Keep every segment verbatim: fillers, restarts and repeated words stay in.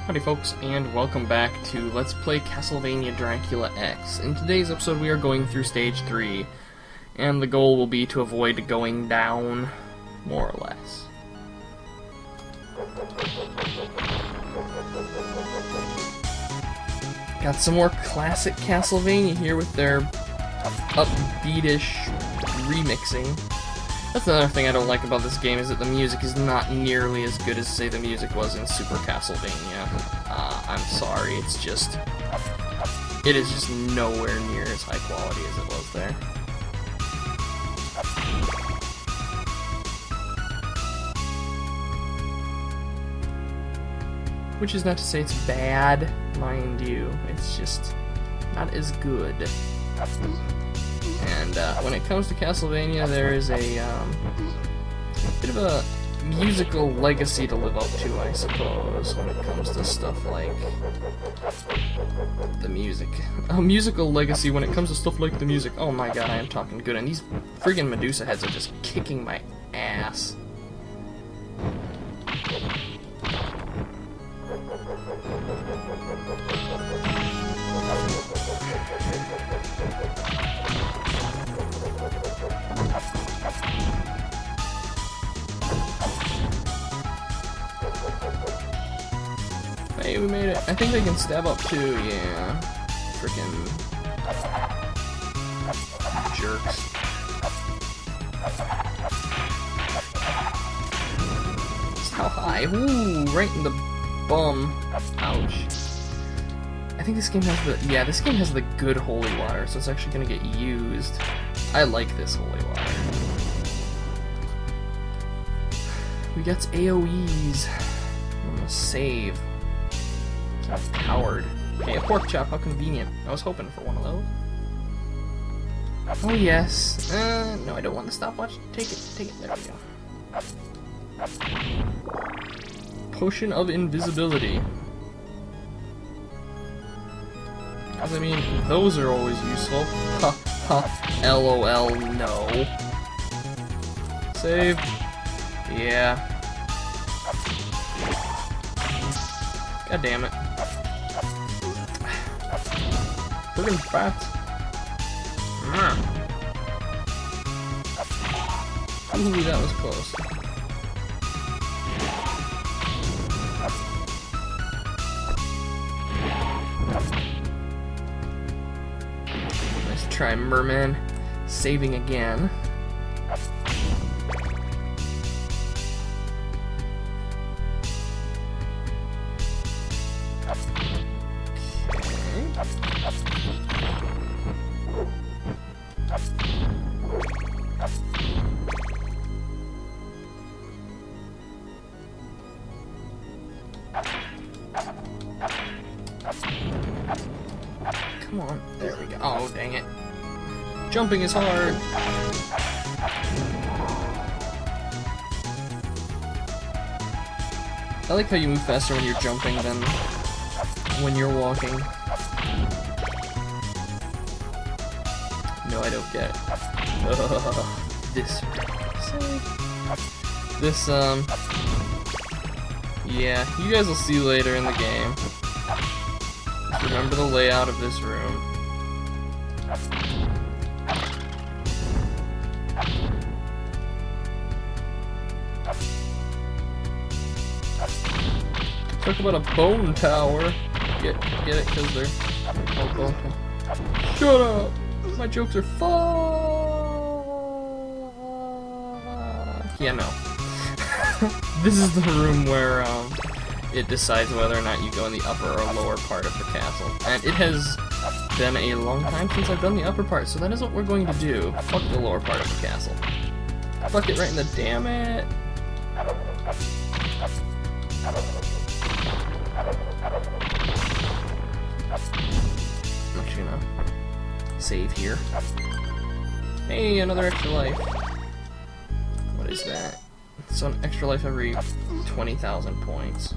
Howdy folks, and welcome back to Let's Play Castlevania Dracula X. In today's episode we are going through Stage three, and the goal will be to avoid going down, more or less. Got some more classic Castlevania here with their upbeatish remixing. That's another thing I don't like about this game, is that the music is not nearly as good as, say, the music was in Super Castlevania. Uh, I'm sorry, it's just... It is just nowhere near as high quality as it was there. Which is not to say it's bad, mind you. It's just not as good. And uh, when it comes to Castlevania, there is a um, bit of a musical legacy to live up to, I suppose, when it comes to stuff like the music. A musical legacy when it comes to stuff like the music. Oh my god, I am talking good, and these friggin' Medusa heads are just kicking my ass. Hey, we made it. I think they can stab up too, yeah. Frickin' jerks. Just how high? Ooh, right in the bum. Ouch. I think this game has the, yeah, this game has the good holy water, so it's actually gonna get used. I like this holy water. We got A O Es. I'm gonna save. Coward. Okay, a pork chop, how convenient. I was hoping for one of those. Oh yes. Uh, no, I don't want the stopwatch. Take it, take it. There we go. Potion of invisibility. Because, I mean, those are always useful. Ha ha. LOL, no. Save. Yeah. God damn it. Friggin' bats. Mm. Ooh, that was close. Nice try, merman. Saving again. Come on, there we go. Oh, dang it. Jumping is hard. I like how you move faster when you're jumping than when you're walking. No, I don't get it. Uh, this. This, um... yeah, you guys will see later in the game. Just remember the layout of this room. Talk about a bone tower. Get, get it? Because they're all bone tower. Shut up! My jokes are fun. Yeah, no. This is the room where um, it decides whether or not you go in the upper or lower part of the castle. And it has been a long time since I've done the upper part, so that is what we're going to do. Fuck the lower part of the castle. Fuck it right in the damn it. I'm actually gonna save here. Hey, another extra life. What is that? So an extra life every twenty thousand points.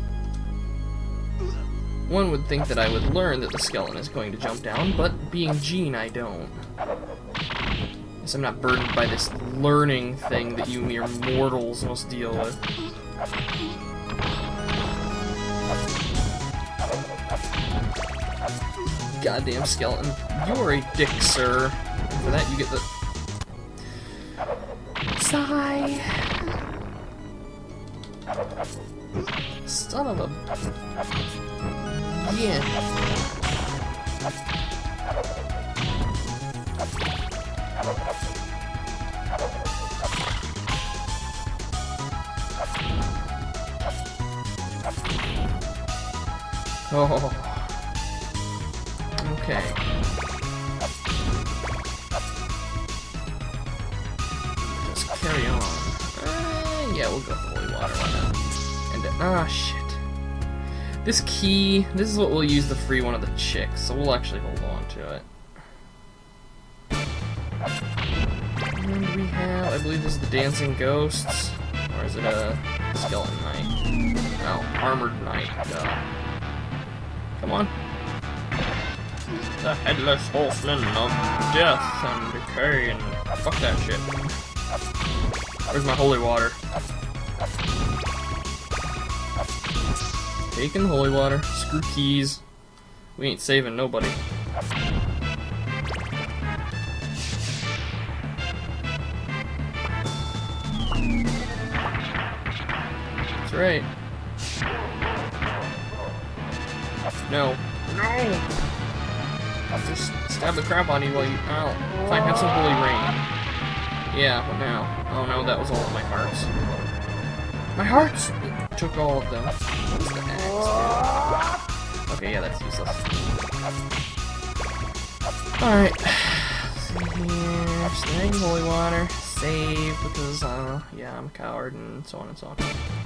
One would think that I would learn that the skeleton is going to jump down, but being Gene, I don't. Guess I'm not burdened by this learning thing that you mere mortals must deal with. Goddamn skeleton. You're a dick, sir. And for that, you get the... Sigh. Son of a... Yeah. Oh. Okay. Just carry on. Uh, yeah, we'll go with holy water. Why not? And ah, shit. This key. This is what we'll use to free one of the chicks. So we'll actually hold on to it. And we have, I believe, this is the dancing ghosts, or is it a skeleton knight? Oh, armored knight. Duh. Come on. The headless horseman of death and decay and fuck that shit. Where's my holy water? Taking holy water. Screw keys. We ain't saving nobody. That's right. No. No! I'll just stab the crap out of you while you... Oh, if I have some holy rain. Yeah, what now? Oh no, that was all of my hearts. My hearts! It took all of them. What's the axe do? Okay, yeah, that's useless. Alright. See here. Snagging holy water. Save, because, uh, yeah, I'm a coward, and so on and so on.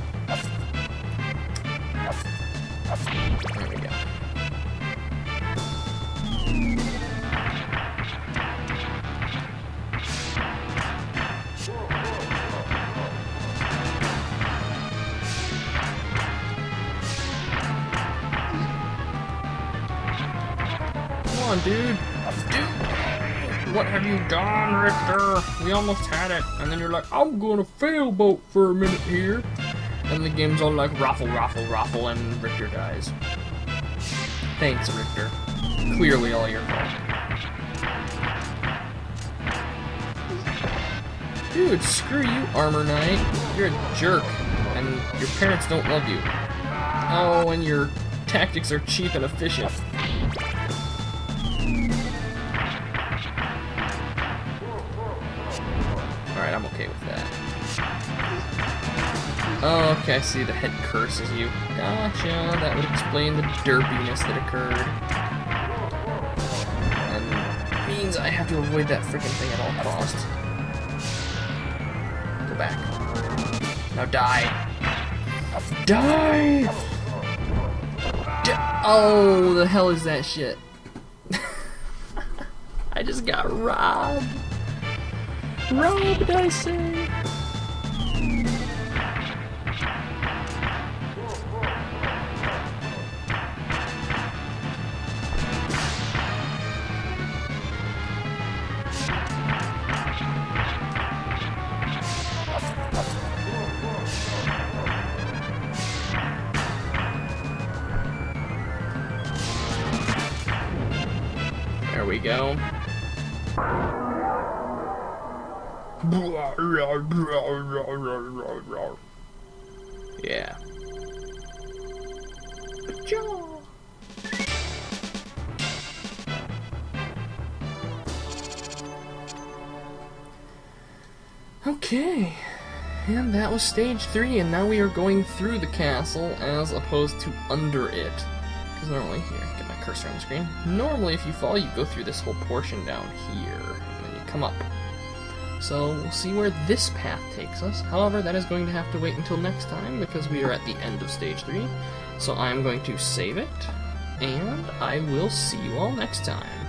There we go. Come on, dude. Dude. What have you done, Richter? We almost had it. And then you're like, I'm gonna failboat for a minute here. And the game's all like, raffle, raffle, raffle, and Richter dies. Thanks, Richter. Clearly all your fault. Dude, screw you, Armor Knight. You're a jerk, and your parents don't love you. Oh, and your tactics are cheap and efficient. Alright, I'm okay with that. Oh, okay, I see the head curses you. Gotcha, that would explain the derpiness that occurred. And means I have to avoid that freaking thing at all costs. Go back. Now die. Die! Die! Oh, the hell is that shit? I just got robbed. Robbed, I say. There we go. Yeah. Okay. And that was stage three, and now we are going through the castle as opposed to under it. Because normally, here, get my cursor on the screen. Normally, if you fall, you go through this whole portion down here, and then you come up. So, we'll see where this path takes us. However, that is going to have to wait until next time, because we are at the end of stage three. So I'm going to save it, and I will see you all next time.